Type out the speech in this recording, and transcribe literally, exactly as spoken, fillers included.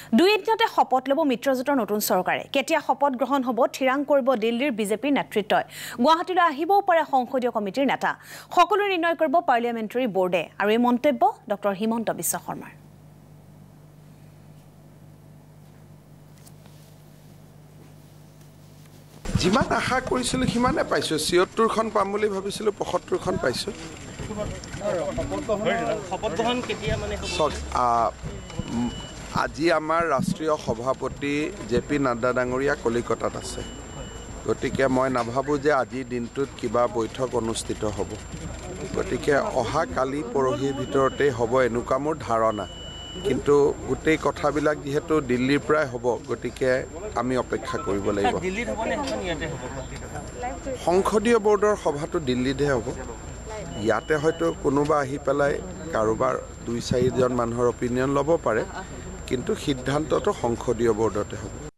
দুই এদিনতে শপত ল'ব মিত্ৰজোঁটৰ নতুন চৰকাৰে কেতিয়া শপত গ্ৰহণ হ'ব ঠিৰাং কৰিব দিল্লীৰ বিজেপিৰ নেতৃত্বই গুৱাহাটীলৈ আহিবও পাৰে সংসদীয় কমিটিৰ নেতা সকলো নিৰ্ণয় কৰিব পাৰ্লিয়ামেণ্টাৰী বোৰ্ডে আৰু এই মন্তব্য ডক্টৰ হিমন্ত বিশ্ব শৰ্মাৰ যিমান আশা কৰিছিলোঁ সিমানে পাইছোঁ ছিয়ত্তৰখন পাম বুলি ভাবিছিলোঁ পঁয়সত্তৰখন পাইছোঁ আজি আমাৰ ৰাষ্ট্ৰীয় সভাপতি জে পি নাড্ডা ডাঙৰীয়া কলিকতাত আছে গতিকে মই নাভাবোঁ যে আজিৰ দিনটোত কিবা বৈঠক অনুষ্ঠিত হ'ব গতিকে অহা কালি পৰহিৰ ভিতৰতে হ'ব এনেকুৱা মোৰ ধাৰণা কিন্তু গোটেই কথাবিলাক যেহেতু দিল্লীৰ পৰাই হ'ব গতিকে আমি অপেক্ষা কৰিব লাগিব সংসদীয় বোৰ্ডৰ সভাটো দিল্লীতহে হ'ব ইয়াতে হয়তো কোনোবা আহি পেলাই কাৰোবাৰ দুই চাৰিজন মানুহৰ অপিনিয়ন ল'ব পাৰে কিন্তু সিদ্ধান্তটো সংসদীয় বোৰ্ডতে হ'ব